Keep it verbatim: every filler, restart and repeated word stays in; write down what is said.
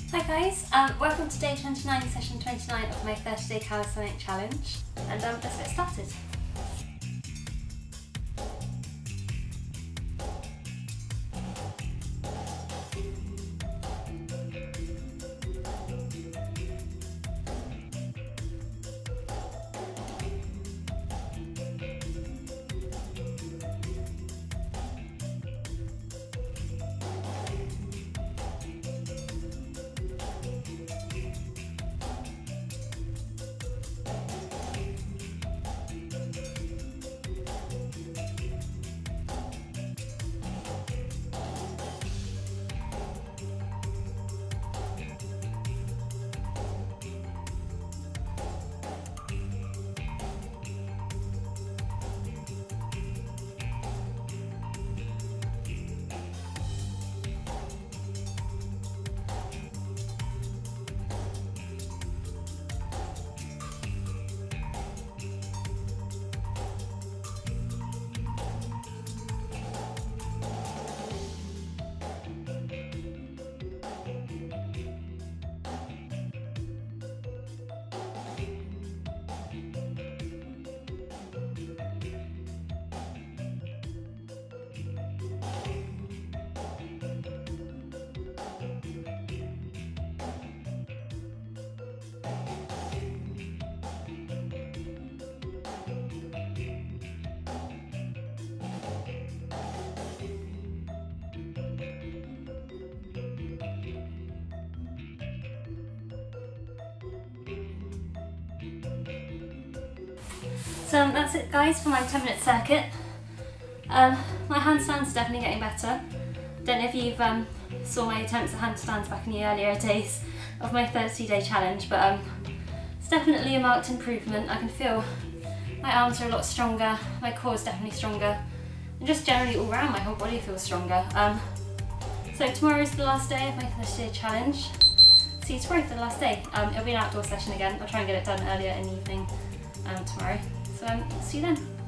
Hi guys, um, welcome to day twenty-nine, session twenty-nine of my thirty day calisthenics challenge, and um, let's get started. So um, that's it guys for my ten minute circuit. Um, my handstands are definitely getting better. Don't know if you've um, saw my attempts at handstands back in the earlier days of my thirty day challenge, but um, it's definitely a marked improvement. I can feel my arms are a lot stronger, my core is definitely stronger, and just generally all round my whole body feels stronger. Um, so tomorrow is the last day of my thirty day challenge. See you tomorrow for the last day. Um, it'll be an outdoor session again. I'll try and get it done earlier in the evening um, tomorrow. So um, see you then.